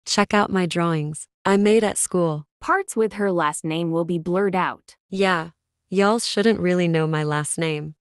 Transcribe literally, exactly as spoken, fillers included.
Check out my drawings I made at school. Parts with her last name will be blurred out. Yeah, y'all shouldn't really know my last name.